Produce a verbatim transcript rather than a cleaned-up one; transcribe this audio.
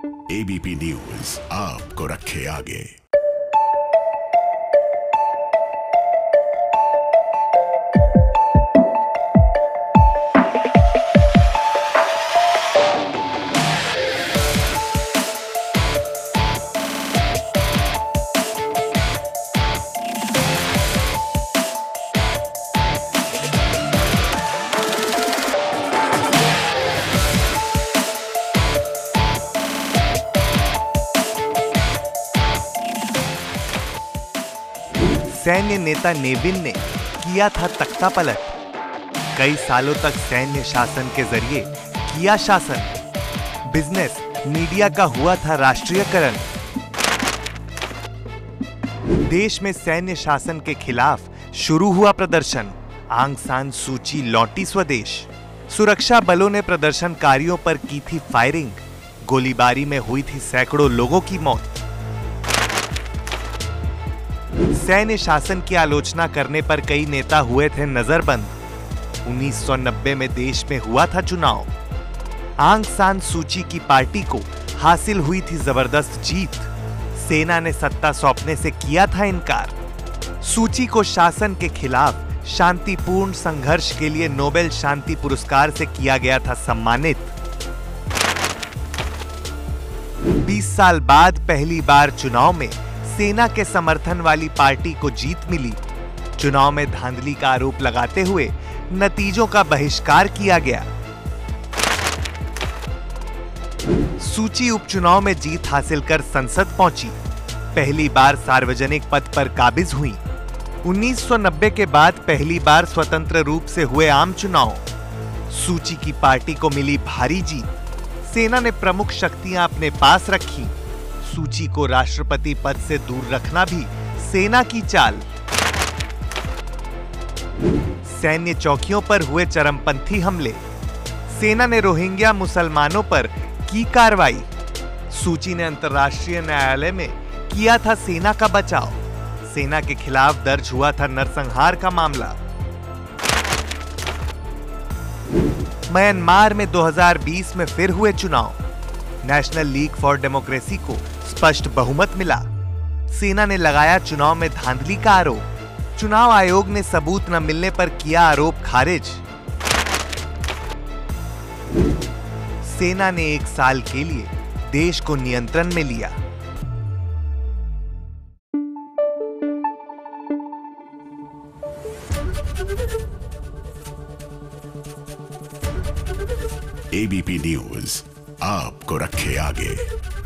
ABP news आपको रखे आगे। सैन्य नेता नेविन ने किया था तख्ता पलट। कई सालों तक सैन्य शासन के जरिए किया शासन। बिजनेस मीडिया का हुआ था राष्ट्रीयकरण। देश में सैन्य शासन के खिलाफ शुरू हुआ प्रदर्शन। आंग सान सूची लौटी स्वदेश। सुरक्षा बलों ने प्रदर्शनकारियों पर की थी फायरिंग। गोलीबारी में हुई थी सैकड़ों लोगों की मौत। सैन्य शासन की आलोचना करने पर कई नेता हुए थे नजरबंद। उन्नीस सौ नब्बे में देश में हुआ था चुनाव। आंग सान सूची की पार्टी को हासिल हुई थी जबरदस्त जीत। सेना ने सत्ता सौंपने से किया था इनकार। सूची को शासन के खिलाफ शांतिपूर्ण संघर्ष के लिए नोबेल शांति पुरस्कार से किया गया था सम्मानित। बीस साल बाद पहली बार चुनाव में सेना के समर्थन वाली पार्टी को जीत मिली। चुनाव में धांधली का आरोप लगाते हुए नतीजों का बहिष्कार किया गया। सूची उपचुनाव में जीत हासिल कर संसद पहुंची। पहली बार सार्वजनिक पद पर काबिज हुई। उन्नीस सौ नब्बे के बाद पहली बार स्वतंत्र रूप से हुए आम चुनाव। सूची की पार्टी को मिली भारी जीत। सेना ने प्रमुख शक्तियां अपने पास रखी। सूची को राष्ट्रपति पद से दूर रखना भी सेना की चाल। सैन्य चौकियों पर हुए चरमपंथी हमले। सेना ने रोहिंग्या मुसलमानों पर की कार्रवाई। सूची ने अंतर्राष्ट्रीय न्यायालय में किया था सेना का बचाव। सेना के खिलाफ दर्ज हुआ था नरसंहार का मामला। म्यांमार में दो हज़ार बीस में फिर हुए चुनाव। नेशनल लीग फॉर डेमोक्रेसी को स्पष्ट बहुमत मिला। सेना ने लगाया चुनाव में धांधली का आरोप। चुनाव आयोग ने सबूत न मिलने पर किया आरोप खारिज। सेना ने एक साल के लिए देश को नियंत्रण में लिया। एबीपी न्यूज आपको रखे आगे।